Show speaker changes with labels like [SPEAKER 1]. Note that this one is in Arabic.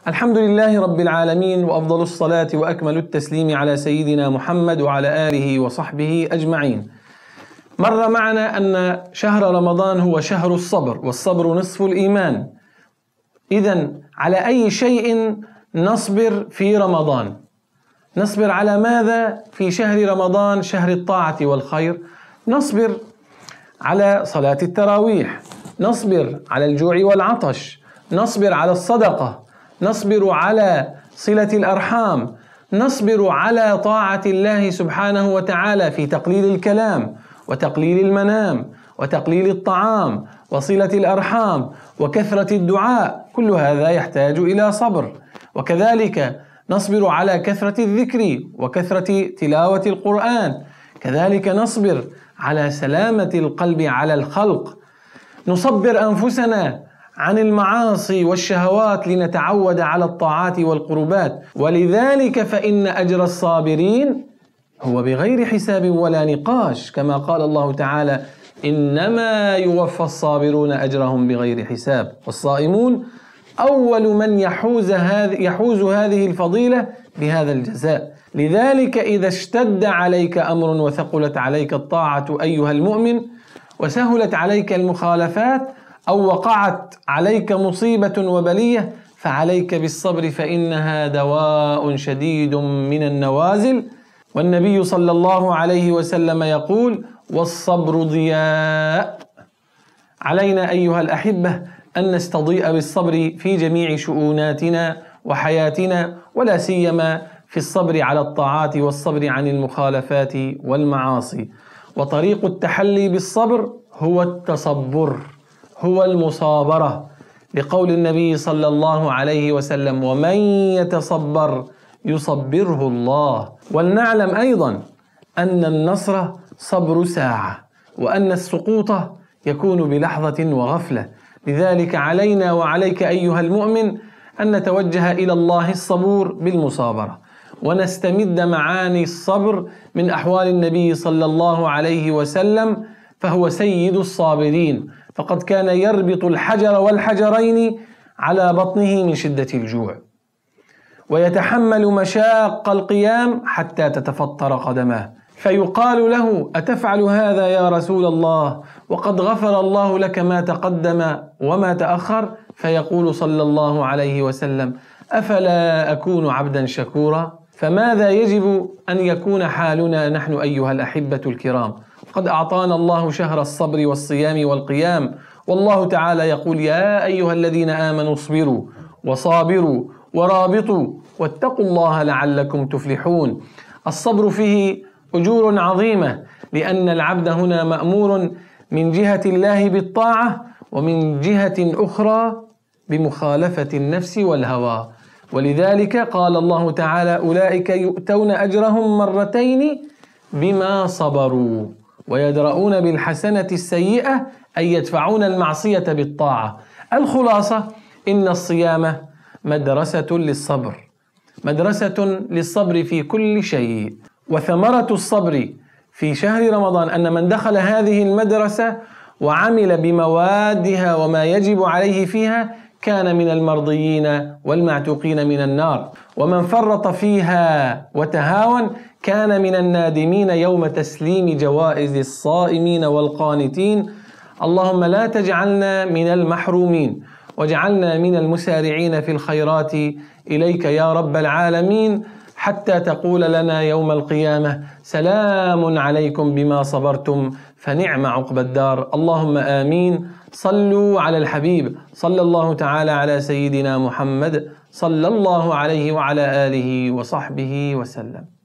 [SPEAKER 1] الحمد لله رب العالمين، وأفضل الصلاة وأكمل التسليم على سيدنا محمد وعلى آله وصحبه أجمعين. مر معنا أن شهر رمضان هو شهر الصبر، والصبر نصف الإيمان. إذن على أي شيء نصبر في رمضان؟ نصبر على ماذا في شهر رمضان، شهر الطاعة والخير؟ نصبر على صلاة التراويح، نصبر على الجوع والعطش، نصبر على الصدقة، نصبر على صلة الأرحام، نصبر على طاعة الله سبحانه وتعالى في تقليل الكلام وتقليل المنام وتقليل الطعام وصلة الأرحام وكثرة الدعاء. كل هذا يحتاج إلى صبر. وكذلك نصبر على كثرة الذكر وكثرة تلاوة القرآن. كذلك نصبر على سلامة القلب على الخلق. نصبر أنفسنا عن المعاصي والشهوات لنتعود على الطاعات والقربات. ولذلك فإن أجر الصابرين هو بغير حساب ولا نقاش، كما قال الله تعالى: إنما يوفى الصابرون أجرهم بغير حساب. والصائمون أول من يحوز هذه الفضيلة بهذا الجزاء. لذلك إذا اشتد عليك أمر وثقلت عليك الطاعة أيها المؤمن، وسهلت عليك المخالفات، أو وقعت عليك مصيبة وبلية، فعليك بالصبر، فإنها دواء شديد من النوازل. والنبي صلى الله عليه وسلم يقول: والصبر ضياء. علينا أيها الأحبة أن نستضيء بالصبر في جميع شؤوناتنا وحياتنا، ولا سيما في الصبر على الطاعات والصبر عن المخالفات والمعاصي. وطريق التحلي بالصبر هو التصبر، هو المصابرة، لقول النبي صلى الله عليه وسلم: ومن يتصبر يصبره الله. ولنعلم أيضا أن النصر صبر ساعة، وأن السقوط يكون بلحظة وغفلة. لذلك علينا وعليك أيها المؤمن أن نتوجه إلى الله الصبور بالمصابرة، ونستمد معاني الصبر من أحوال النبي صلى الله عليه وسلم، فهو سيد الصابرين، فقد كان يربط الحجر والحجرين على بطنه من شدة الجوع، ويتحمل مشاق القيام حتى تتفطر قدماه، فيقال له: أتفعل هذا يا رسول الله وقد غفر الله لك ما تقدم وما تأخر؟ فيقول صلى الله عليه وسلم: أفلا أكون عبدا شكورا؟ فماذا يجب أن يكون حالنا نحن أيها الأحبة الكرام؟ قد أعطانا الله شهر الصبر والصيام والقيام، والله تعالى يقول: يا أيها الذين آمنوا اصبروا وصابروا ورابطوا واتقوا الله لعلكم تفلحون. الصبر فيه أجور عظيمة، لأن العبد هنا مأمور من جهة الله بالطاعة، ومن جهة أخرى بمخالفة النفس والهوى. ولذلك قال الله تعالى: أولئك يؤتون أجرهم مرتين بما صبروا ويدرؤون بالحسنة السيئة، أي يدفعون المعصية بالطاعة. الخلاصة: إن الصيام مدرسة للصبر، مدرسة للصبر في كل شيء. وثمرة الصبر في شهر رمضان أن من دخل هذه المدرسة وعمل بموادها وما يجب عليه فيها كان من المرضيين والمعتوقين من النار، ومن فرط فيها وتهاون كان من النادمين يوم تسليم جوائز الصائمين والقانتين. اللهم لا تجعلنا من المحرومين، واجعلنا من المسارعين في الخيرات إليك يا رب العالمين، حتى تقول لنا يوم القيامة: سلام عليكم بما صبرتم فنعم عقبى الدار. اللهم آمين. صلوا على الحبيب صلى الله تعالى على سيدنا محمد صلى الله عليه وعلى آله وصحبه وسلم.